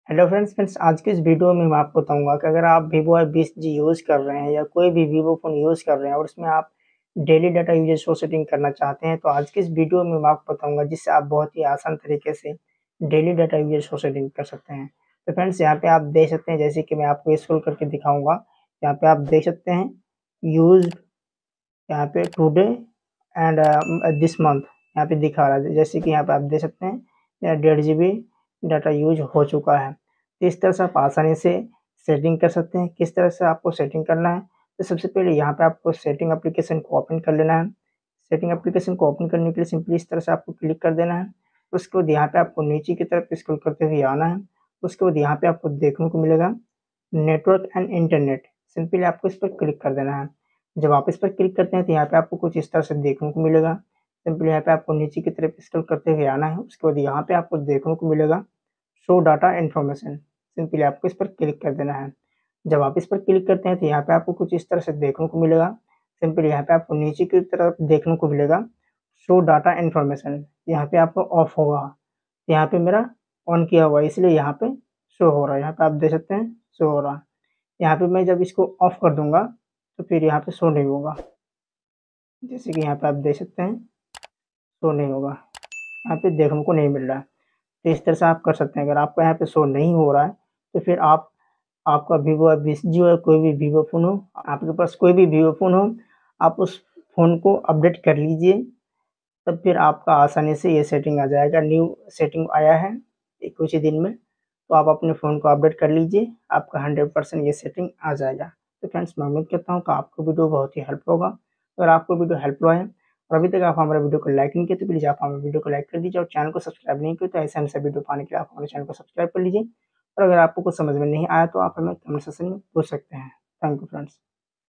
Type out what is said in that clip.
Hello friends आज की इस वीडियो में मैं आपको बताऊंगा कि अगर आप Vivo Y20G यूज़ कर रहे हैं या कोई भी Vivo फ़ोन यूज़ कर रहे हैं और उसमें आप daily data usage show setting करना चाहते हैं, तो आज की इस वीडियो में मैं आपको बताऊंगा जिससे आप बहुत ही आसान तरीके से daily data usage show setting कर सकते हैं। तो फ्रेंड्स यहाँ पे आप देख सकते हैं, जैसे कि मैं आपको स्क्रॉल करके दिखाऊंगा। यहाँ पे आप देख सकते हैं यूज्ड, यहाँ पे टुडे एंड दिस मंथ यहाँ पे दिखा रहा है। जैसे कि यहाँ पे आप देख सकते हैं 1.5 GB डाटा यूज हो चुका है। तो इस तरह से आप आसानी से सेटिंग कर सकते हैं। किस तरह से आपको सेटिंग करना है, तो सबसे पहले यहाँ पे आपको सेटिंग एप्लीकेशन को ओपन कर लेना है। सेटिंग एप्लीकेशन को ओपन करने के लिए सिंपली इस तरह से आपको क्लिक कर देना है। उसके बाद यहाँ पे आपको नीचे की तरफ स्क्रॉल करते हुए आना है। उसके बाद यहाँ पे आपको देखने को मिलेगा नेटवर्क एंड इंटरनेट। सिंपली आपको इस पर क्लिक कर देना है। जब आप इस पर क्लिक करते हैं तो यहाँ पे आपको कुछ इस तरह से देखने को मिलेगा। सिंपली यहाँ पे आपको नीचे की तरफ स्क्रॉल करते हुए आना है। उसके बाद यहाँ पे आपको देखने को मिलेगा शो डाटा इन्फॉर्मेशन। सिंपली आपको इस पर क्लिक कर देना है। जब आप इस पर क्लिक करते हैं तो यहाँ पे आपको कुछ इस तरह से देखने को मिलेगा। सिंपली यहाँ पे आपको नीचे की तरफ देखने को मिलेगा शो डाटा इन्फॉर्मेशन। यहाँ पे आपको ऑफ होगा। यहाँ पे मेरा ऑन किया हुआ है, इसलिए यहाँ पे शो हो रहा है। यहाँ पे आप देख सकते हैं शो हो रहा है। यहाँ पे मैं जब इसको ऑफ कर दूंगा तो फिर यहाँ पे शो नहीं होगा। जैसे कि यहाँ पे आप देख सकते हैं शो नहीं होगा, यहाँ पे देखने को नहीं मिल रहा है। तो इस तरह से आप कर सकते हैं। अगर आपको यहाँ पे शो नहीं हो रहा है तो फिर आप आपका Vivo Y20G हो या कोई भी Vivo फ़ोन हो, आपके पास कोई भी Vivo फ़ोन हो, आप उस फ़ोन को अपडेट कर लीजिए। तब फिर आपका आसानी से ये सेटिंग आ जाएगा। न्यू सेटिंग आया है कुछ ही दिन में, तो आप अपने फ़ोन को अपडेट कर लीजिए, आपका 100% ये सेटिंग आ जाएगा। तो फ्रेंड्स मैं उम्मीद करता हूँ कि आपको वीडियो बहुत ही हेल्प होगा। अगर आपको वीडियो हेल्पफुल है और अभी तक आप हमारे वीडियो को लाइक नहीं किए तो प्लीज़ आप हमारे वीडियो को लाइक कर दीजिए, और चैनल को सब्सक्राइब नहीं किया तो ऐसे हमसे वीडियो पाने के लिए आप हमारे चैनल को सब्सक्राइब कर लीजिए। और अगर आपको कुछ समझ में नहीं आया तो आप हमें कमेंट सेक्शन में पूछ सकते हैं। Thank you friends.